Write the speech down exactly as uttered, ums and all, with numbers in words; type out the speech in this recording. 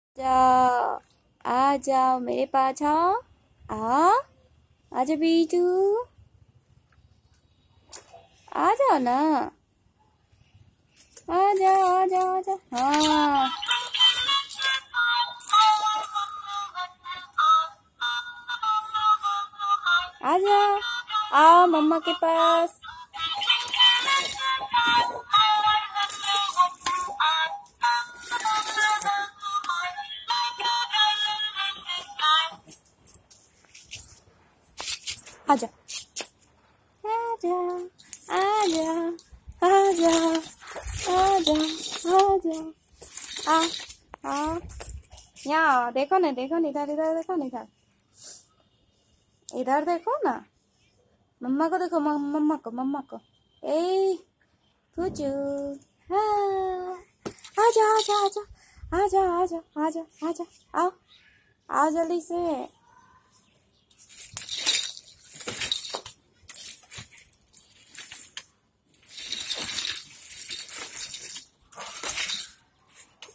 जाओ, आ जाओ मेरे पास आओ। आ आजा बीटू, आ जाओ ना, आ जाओ आ जाओ आ जाओ। हाँ आ जाओ, आओ मम्मा के पास। आजा आजा आजा आजा आजा आजा आ आ यहाँ देखो ना, देखो ना, इधर इधर देखो ना, इधर इधर देखो ना, मम्मा को देखो, मम्मा को मम्मा को। ए कुचू, हाँ आजा आजा आजा आजा आजा आजा आजा आओ, आओ जल्दी से।